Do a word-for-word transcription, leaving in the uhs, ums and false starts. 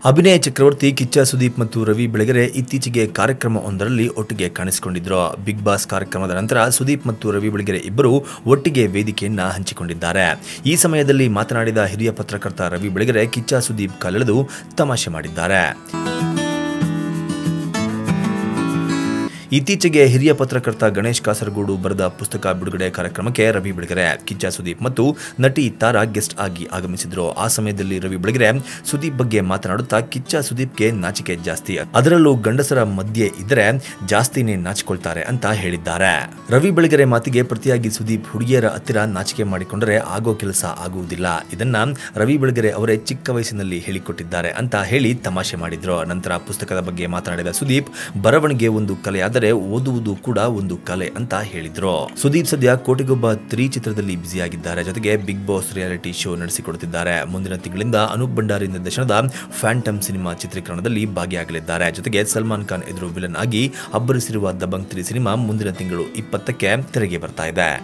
ಅಭಿನಯ ಚಕ್ರವರ್ತಿ ಕಿಚ್ಚ ಸುದೀಪ್ ಮತ್ತು ರವಿ ಬೆಳಗೆರೆ ಇತ್ತೀಚೆಗೆ ಕಾರ್ಯಕ್ರಮವೊಂದರಲ್ಲಿ ಒಟ್ಟಿಗೆ ಕಾಣಿಸಿಕೊಂಡಿದ್ರು. ಬಿಗ್ ಬಾಸ್ ಕಾರ್ಯಕ್ರಮದ ನಂತರ ಸುದೀಪ್ ಮತ್ತು ರವಿ ಬೆಳಗೆರೆ ಇಬ್ಬರು ಒಟ್ಟಿಗೆ ವೇದಿಕೆಯನ್ನ ಹಂಚಿಕೊಂಡಿದ್ದಾರೆ. ಈ ಸಮಯದಲ್ಲಿ ಮಾತನಾಡಿದ ಹಿರಿಯ ಪತ್ರಕರ್ತ ರವಿ ಬೆಳಗೆರೆ ಕಿಚ್ಚ ಸುದೀಪ್ ಕಾಲೆಳೆದು ತಮಾಷೆ ಮಾಡಿದ್ದಾರೆ. ಇತ್ತೀಚೆಗೆ ಹಿರಿಯ ಪತ್ರಕರ್ತ ಗಣೇಶ್ ಕಾಸರಗೋಡು ಬರೆದ ಪುಸ್ತಕ ಬಿಡುಗಡೆ ಕಾರ್ಯಕ್ರಮಕ್ಕೆ ರವಿ ಬೆಳಗೆರೆ, ಕಿಚ್ಚ ಸುದೀಪ್ ಮತ್ತು ನಟಿ ತಾರಾ ಗೆಸ್ಟ್ ಆಗಿ ಆಗಮಿಸಿದ್ರು. ಆ ಸಮಯದಲ್ಲಿ ರವಿ ಬೆಳಗೆರೆ ಸುದೀಪ್ ಬಗ್ಗೆ ಮಾತನಾಡುತ್ತಾ ಕಿಚ್ಚ ಸುದೀಪ್ಗೆ ನಾಚಿಕೆ ಜಾಸ್ತಿ, ಅದರಲ್ಲೂ ಗಂಡಸರ ಮಧ್ಯೆ ಇದ್ದರೆ ಜಾಸ್ತಿನೇ ನಾಚಿಕೊಳ್ತಾರೆ ಅಂತ ಹೇಳಿದ್ದಾರೆ. ರವಿ ಬೆಳಗೆರೆ ಮಾತಿಗೆ ಪ್ರತಿಯಾಗಿ ಸುದೀಪ್ ಹುಡುಗಿಯರ ಹತ್ತಿರ ನಾಚಿಕೆ ಮಾಡಿಕೊಂಡರೆ ಆಗೋ ಕೆಲಸ ಆಗುವುದಿಲ್ಲ, ಇದನ್ನ ರವಿ ಬೆಳಗೆರೆ ಅವರೇ ಚಿಕ್ಕ ವಯಸ್ಸಿನಲ್ಲಿ ಹೇಳಿಕೊಟ್ಟಿದ್ದಾರೆ ಅಂತ ಹೇಳಿ ತಮಾಷೆ ಮಾಡಿದ್ರು. ನಂತರ ಪುಸ್ತಕದ ಬಗ್ಗೆ ಮಾತನಾಡಿದ ಸುದೀಪ್, ಬರವಣಿಗೆ ಒಂದು ಕಲೆಯಾದರೆ ಓದುವುದು ಕೂಡ ಒಂದು ಕಲೆ ಅಂತ ಹೇಳಿದ್ರು. ಸುದೀಪ್ ಸದ್ಯ ಕೋಟಿಗೊಬ್ಬ ತ್ರೀ ಚಿತ್ರದಲ್ಲಿ ಬ್ಯುಸಿಯಾಗಿದ್ದಾರೆ. ಜೊತೆಗೆ ಬಿಗ್ ಬಾಸ್ ರಿಯಾಲಿಟಿ ಶೋ ನಡೆಸಿಕೊಡುತ್ತಿದ್ದಾರೆ. ಮುಂದಿನ ತಿಂಗಳಿಂದ ಅನೂಪ್ ಭಂಡಾರಿ ನಿರ್ದೇಶನದ ಫ್ಯಾಂಟಮ್ ಸಿನಿಮಾ ಚಿತ್ರೀಕರಣದಲ್ಲಿ ಭಾಗಿಯಾಗಲಿದ್ದಾರೆ. ಜೊತೆಗೆ ಸಲ್ಮಾನ್ ಖಾನ್ ಎದುರು ವಿಲನ್ ಆಗಿ ಅಬ್ಬರಿಸಿರುವ ದಬಂಗ್ ತ್ರೀ ಸಿನಿಮಾ ಮುಂದಿನ ತಿಂಗಳು ಇಪ್ಪತ್ತಕ್ಕೆ ತೆರೆಗೆ ಬರ್ತಾ ಇದೆ.